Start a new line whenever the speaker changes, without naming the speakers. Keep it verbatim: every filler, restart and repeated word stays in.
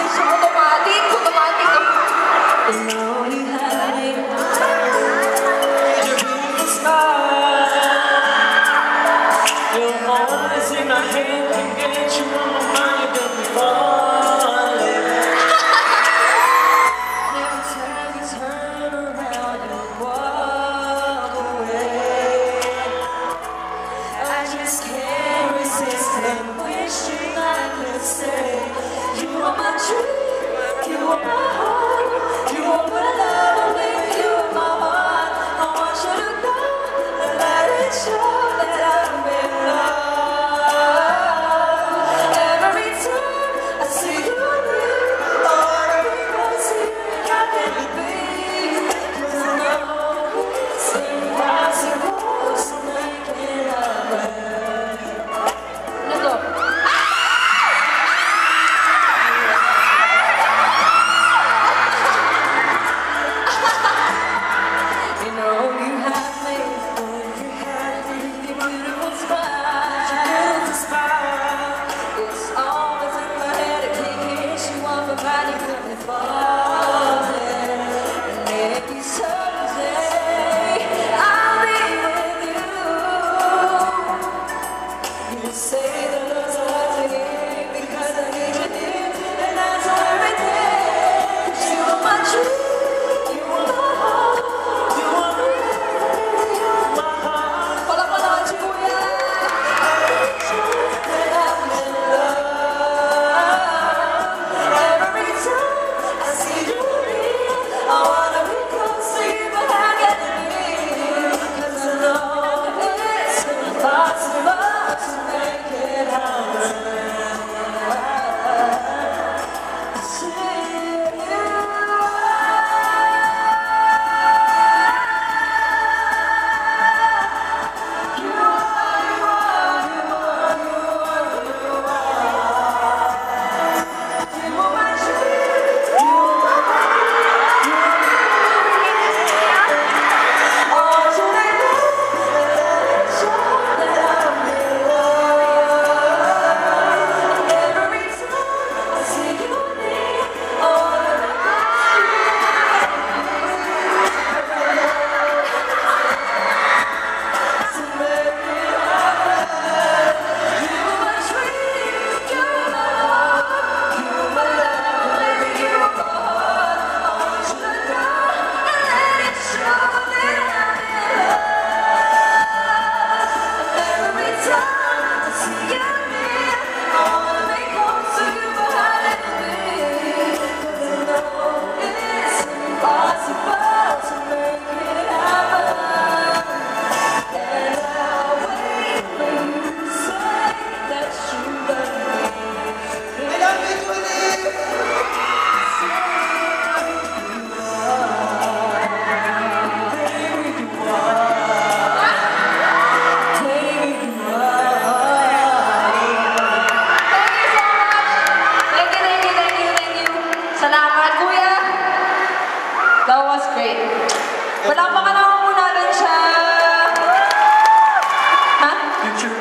gusto mo automatic, automatic ka.
You know you had me. Your beautiful smile. Your voice in my head can get you on my mind. You got me falling. Every time you turn around, you walk away. I just can't resist and wishing I could say you are my dream, you are my heart, you are my love, baby, you are my heart. I want you to know and let it show that I'm in love. Every time I see you near, I wanna be close to you, how can it be? 'Cause I know it's impossible to make it happen.
Ano to?
You know you have me, you have me, your beautiful smile, your beautiful smile. It's always in my head, I can't get you off my mind, you got me falling. And maybe someday I'll be with you. You say the love's hard to hear because I need you here, and that's everything. 'Cause you are my dream, you are my heart, you are my love, you are my heart.
Palakpan naman si Kuya.
And I'm in love. Every time I see you near, I wanna be close to you, but how can it be? 'Cause I know it's impossible to make it happen. See you. You are, you are, you are, you are, you are. You are my dream, you are my heart, you are my I want you to know and let it show that I'm in love. Every time I see you near, I wanna be close to make it happen. You are my dream, you are my heart, you are my love, baby, you are my heart. I want you to know and let it show that I'm in love. Every time I see you near, I wanna be close to you, but how can it be? 'Cause I know it's impossible to make it happen. And I'll wait for you to say that you love me. I love you, Julie. Baby, you are. Baby, you are.
Thank you so much. Thank you, thank you, thank you, thank you. Salamat, Kuya. That was great. Wala pa ka naman muna dun siya. Ha?
Future